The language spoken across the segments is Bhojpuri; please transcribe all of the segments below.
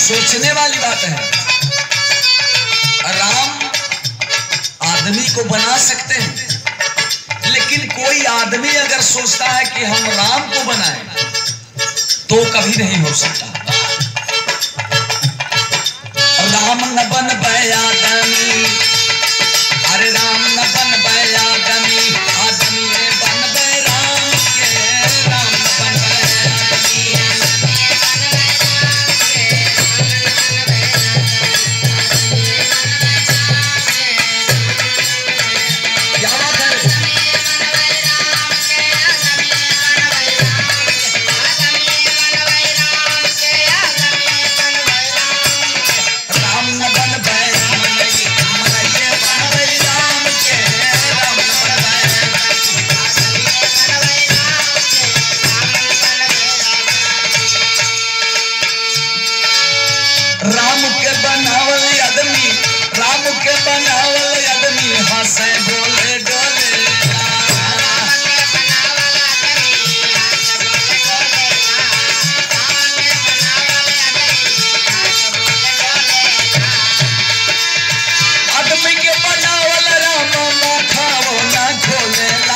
सोचने वाली बात है। राम आदमी को बना सकते हैं, लेकिन कोई आदमी अगर सोचता है कि हम राम को बनाएं तो कभी नहीं हो सकता। राम न बन आदमी, अरे राम न बन आदमी, आदमी बन राम के, राम न बन आदमी। क्या बात है? राम न बन राम के बनावल आदमी, राम के बनावल आदमी हंसे बोले डोले। आदमी के बनावल राम मुखा वो ना खोलेला।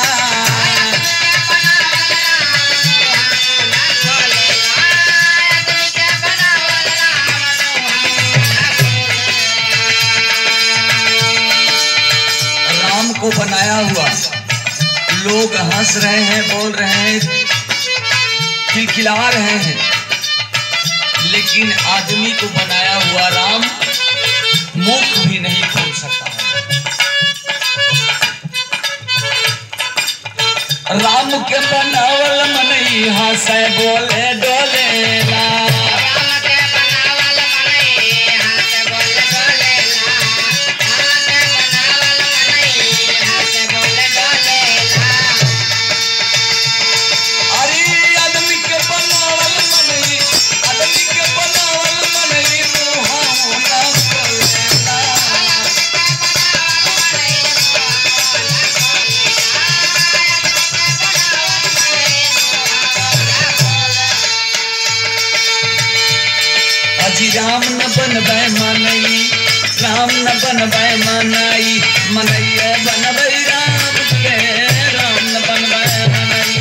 को बनाया हुआ लोग हंस रहे हैं, बोल रहे हैं, खिलखिला रहे हैं, लेकिन आदमी को बनाया हुआ राम मुख भी नहीं खोल सकता है। राम के बनावल मनई हंसे बोले डोलेला। राम न बनबै मनई, राम न बनबै मनई, मनई बनबै राम के, राम न बनबै मनई।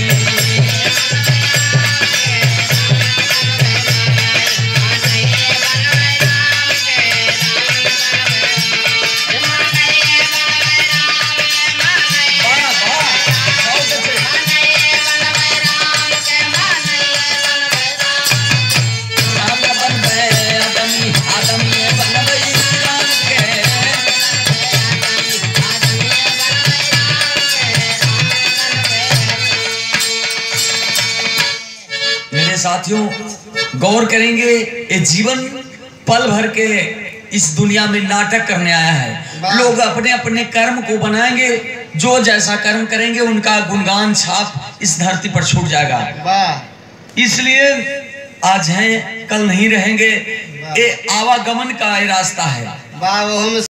साथियों, गौर करेंगे, ये जीवन पल भर के इस दुनिया में नाटक करने आया है। लोग अपने अपने कर्म को बनाएंगे, जो जैसा कर्म करेंगे उनका गुणगान छाप इस धरती पर छूट जाएगा। इसलिए आज हैं, कल नहीं रहेंगे। ये आवागमन का ये रास्ता है।